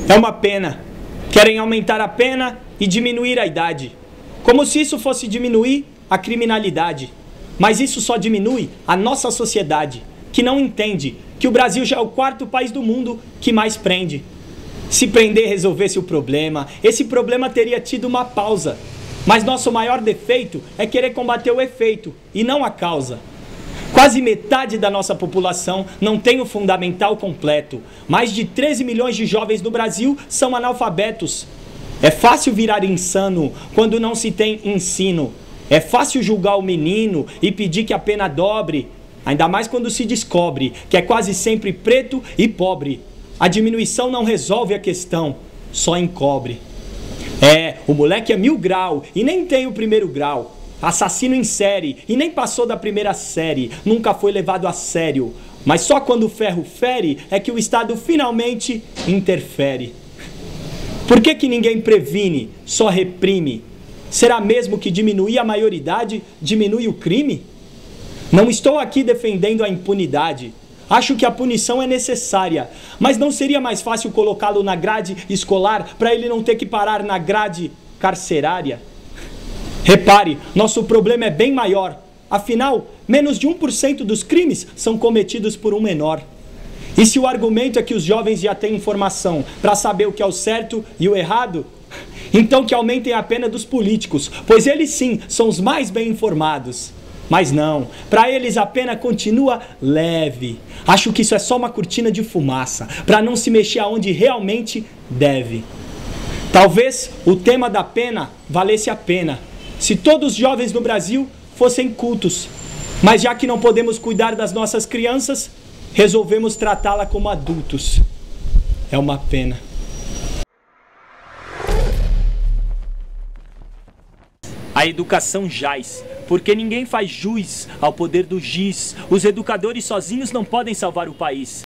É uma pena. Querem aumentar a pena e diminuir a idade. Como se isso fosse diminuir a criminalidade. Mas isso só diminui a nossa sociedade, que não entende que o Brasil já é o 4º país do mundo que mais prende. Se prender resolvesse o problema, esse problema teria tido uma pausa. Mas nosso maior defeito é querer combater o efeito e não a causa. Quase metade da nossa população não tem o fundamental completo. Mais de 13 milhões de jovens no Brasil são analfabetos. É fácil virar insano quando não se tem ensino. É fácil julgar o menino e pedir que a pena dobre, ainda mais quando se descobre que é quase sempre preto e pobre. A diminuição não resolve a questão, só encobre. O moleque é 1000 grau e nem tem o 1º grau. Assassino em série e nem passou da 1ª série, nunca foi levado a sério. Mas só quando o ferro fere é que o Estado finalmente interfere. Por que ninguém previne, só reprime? Será mesmo que diminuir a maioridade diminui o crime? Não estou aqui defendendo a impunidade. Acho que a punição é necessária, mas não seria mais fácil colocá-lo na grade escolar para ele não ter que parar na grade carcerária? Repare, nosso problema é bem maior. Afinal, menos de 1% dos crimes são cometidos por um menor. E se o argumento é que os jovens já têm informação para saber o que é o certo e o errado, então que aumentem a pena dos políticos, pois eles sim são os mais bem informados. Mas não, para eles a pena continua leve. Acho que isso é só uma cortina de fumaça, para não se mexer aonde realmente deve. Talvez o tema da pena valesse a pena se todos os jovens no Brasil fossem cultos. Mas já que não podemos cuidar das nossas crianças, resolvemos tratá-la como adultos. É uma pena. A educação jaz, porque ninguém faz jus ao poder do giz. Os educadores sozinhos não podem salvar o país.